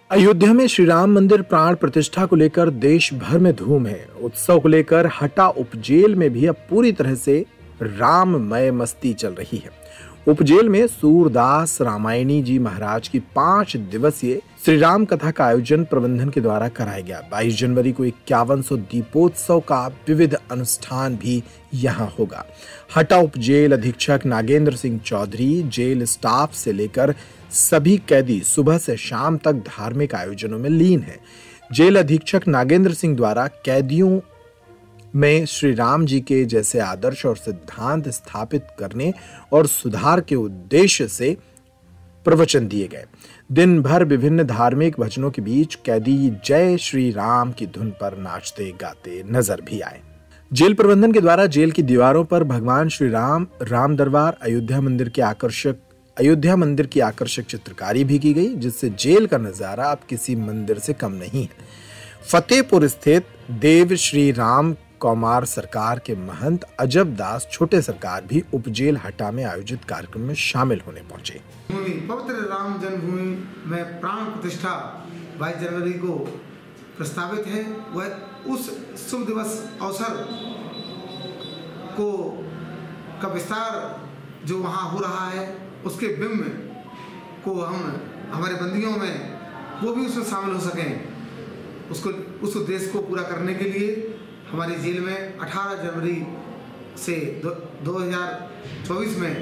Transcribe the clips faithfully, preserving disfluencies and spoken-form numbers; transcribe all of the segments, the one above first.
अयोध्या में श्री राम मंदिर प्राण प्रतिष्ठा को लेकर देश भर में धूम है। उत्सव को लेकर हटा उपजेल में भी अब पूरी तरह से राममय मस्ती चल रही है। उपजेल में सूरदास रामायणी जी महाराज की पांच दिवसीय श्री राम कथा का आयोजन प्रबंधन के द्वारा कराया गया। बाईस जनवरी को इक्यावन सौ दीपोत्सव का विविध अनुष्ठान भी यहां होगा। हटा उपजेल अधीक्षक नागेंद्र सिंह चौधरी जेल स्टाफ से लेकर सभी कैदी सुबह से शाम तक धार्मिक आयोजनों में लीन हैं। जेल अधीक्षक नागेंद्र सिंह द्वारा कैदियों में श्री राम जी के जैसे आदर्श और सिद्धांत स्थापित करने और सुधार के उद्देश्य से प्रवचन दिए गए। दिन भर विभिन्न धार्मिक भजनों के बीच कैदी जय श्री राम की धुन पर नाचते गाते नजर भी आए। जेल प्रबंधन के द्वारा जेल की दीवारों पर भगवान श्री राम, राम दरबार, अयोध्या मंदिर के आकर्षक अयोध्या मंदिर की आकर्षक चित्रकारी भी की गई, जिससे जेल का नजारा अब किसी मंदिर से कम नहीं है। फतेहपुर स्थित देव श्री राम कौमार सरकार के महंत अजब दास छोटे सरकार भी उपजेल हटा में आयोजित कार्यक्रम में शामिल होने पहुंचे। पवित्र राम जन्मभूमि में प्राण प्रतिष्ठा बाईस जनवरी को प्रस्तावित है। वह उस शुभ दिवस अवसर को का विस्तार जो वहाँ हो रहा है उसके बिंब को हम हमारे बंदियों में वो भी उसमें शामिल हो सकें, उसको उस उद्देश्य को पूरा करने के लिए हमारी जेल में अठारह जनवरी से दो हज़ार चौबीस में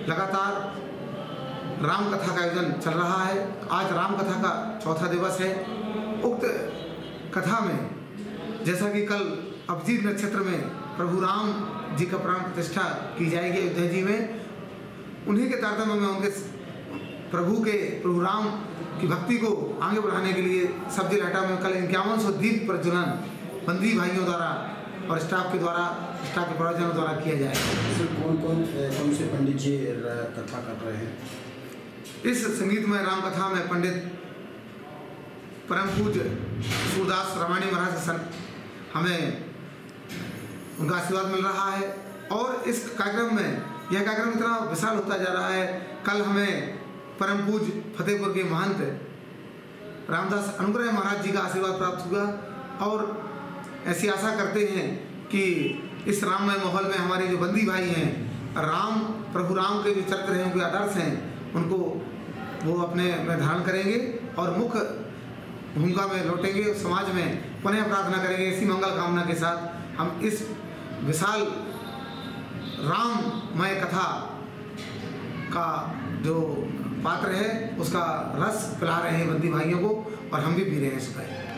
लगातार राम कथा का आयोजन चल रहा है। आज राम कथा का चौथा दिवस है। उक्त कथा में जैसा कि कल अभिजीत नक्षत्र में प्रभु राम जी का प्राण प्रतिष्ठा की जाएगी अयोध्या जी में, उन्हीं के तारतम्य में उनके प्रभु के प्रभु राम की भक्ति को आगे बढ़ाने के लिए सब जेल हटा में कल इक्यावन सौ दीप प्रज्वलन बंदी भाइयों द्वारा और स्टाफ के द्वारा स्टाफ के प्रवचनों द्वारा किया जाएगा। कौन कौन कौन से पंडित जी कथा कर रहे हैं? इस संगीतमय राम कथा में पंडित परम पूज्य सूरदास रामायणी महाराज के सन हमें उनका आशीर्वाद मिल रहा है। और इस कार्यक्रम में यह कार्यक्रम इतना विशाल होता जा रहा है। कल हमें परम पूज्य फतेहपुर के महंत रामदास अनुग्रह महाराज जी का आशीर्वाद प्राप्त हुआ और ऐसी आशा करते हैं कि इस राममय माहौल में हमारे जो बंदी भाई हैं, राम प्रभु राम के जो चरित्र हैं, उनके आदर्श हैं, उनको वो अपने में धारण करेंगे और मुख्य भूमिका में लौटेंगे। समाज में पुनः प्रार्थना करेंगे। इसी मंगल कामना के साथ हम इस विशाल राममय कथा का जो पात्र है उसका रस पिला रहे हैं बंदी भाइयों को और हम भी पी रहे हैं इसका।